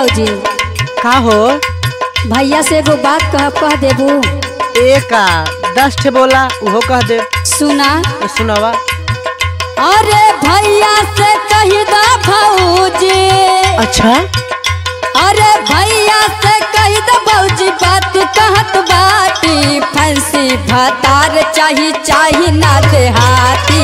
भौजी। का हो? भैया से एगो बात कह देबू। एक 10 ठे बोला उहो कह दे। सुना। सुनावा। अरे भैया से कही दा भौजी। अच्छा। अरे भैया से कही दा भौजी बात कहत बाटी। फंसी भतार चाही ना देहाती।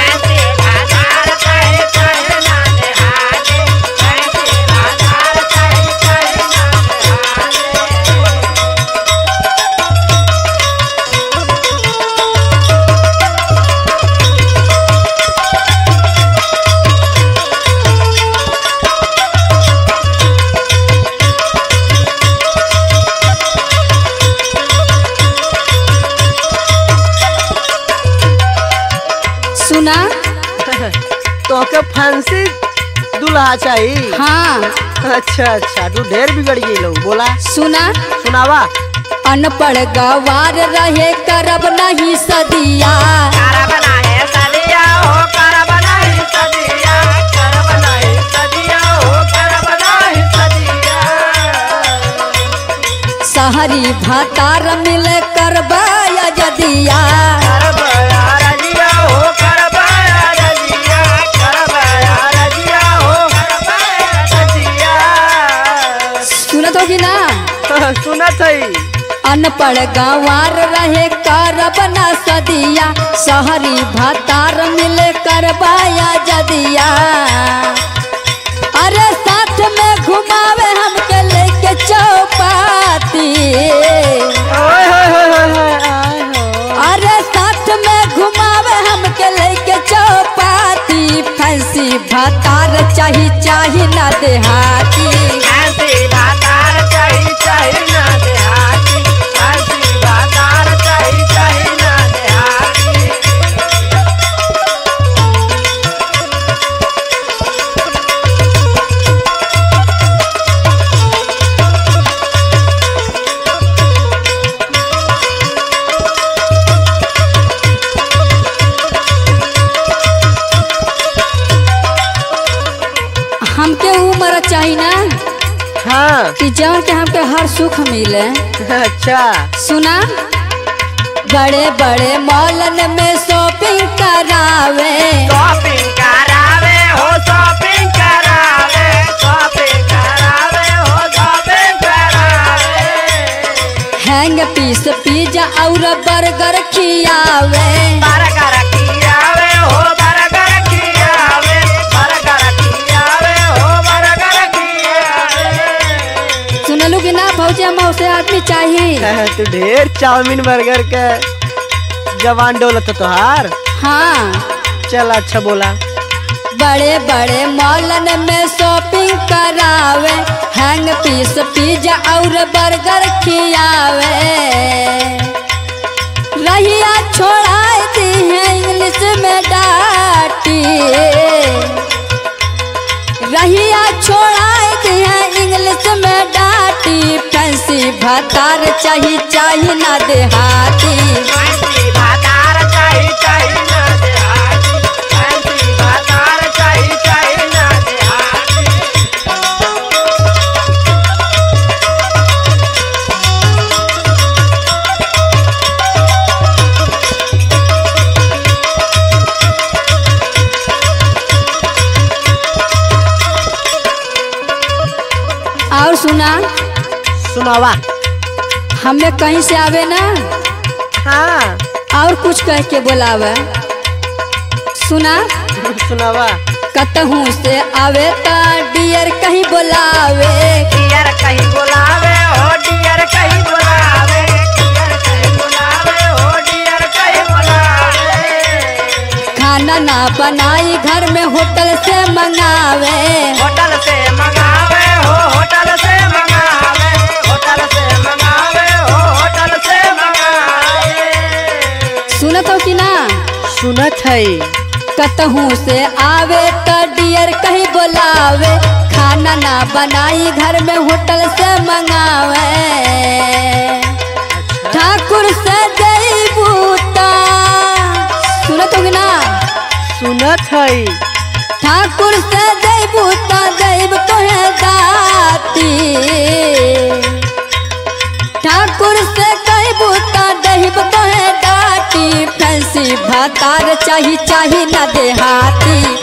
सुना। तो के फांसी दूल्हा चाहिए? हाँ। अच्छा तू ढेर बिगड़ गई लोग। बोला। सुना। सुनावा। अनपढ़ गवार रहे करब नहीं सदिया। करब नहीं सदिया हो, करब नहीं सदिया, करब नहीं सदिया हो, करब नहीं सदिया। सहरी भतार मिले करबा या जदिया। सुनत है। अनपढ़ गंवार रहे करब ना सदिया। सहरी भतार मिले करबाया जदिया। अरे साथ में घुमावे हमके लेके चौपाती। अरे साथ में घुमावे हमके लेके चौपाती। फंसी भतार चाही ना देहाती। फंसी भतार चाही ना देहाती। फंसी भतार चाही ना देहाती। हमके उम्र चाहिए ना। हाँ। कि जौन के हमके हर सुख मिले। अच्छा। सुना। बड़े बड़े मॉलन में शॉपिंग करावे। शॉपिंग करावे हो, शॉपिंग करावे, शॉपिंग करावे हो, शॉपिंग करावे। हैंग पीस पिज्जा और बर्गर खियावे। बर्गर खियावे हो, बर्गर खियावे, बर्गर खियावे हो, बर्गर खियावे। सुनलू कि ना भौजी हम उसे आदमी चाहिए। तू ढेर चाउमीन बर्गर के जवान डोलत तोहार। हाँ। चल अच्छा बोला। बड़े बड़े मॉलन में शॉपिंग करावे। हैंग पीस पिज्जा और बर्गर खियावे। रहिया छोड़ा दी है इंग्लिश में डांटी। रहिया छोड़ा दी है इंग्लिश में डांटी। फंसी भतार चाही ना देहाती। फंसी भतार चाही ना देहाती। फंसी भतार चाही ना देहाती। और सुना। सुनावा। हमें कहीं से आवे ना। हाँ। और कुछ कह के बोलावे। सुना। सुनावा। कतहूँ से आवे ता डियर कहीं बोलावे। डियर कहीं बोलावे हो, डियर कहीं बोलावे, डियर कहीं बोलावे हो, डियर कहीं बोलावे। खाना ना बनाई घर में होटल से मंगावे। होटल से मंगावे हो, होटल से मंगावे, होटल से मंगावे हो, होटल से मंगावे। सुनत हो कि ना। सुनत है। कतहूँ से आवे तो डियर कहीं बोलावे। खाना ना बनाई घर में होटल से मंगावे। ठाकुर से जईबूता। सुनत हो कि ना। सुनत है। ठाकुर से जईबूता जईब तोहे दाती। भतार चाही चाही न देहाती।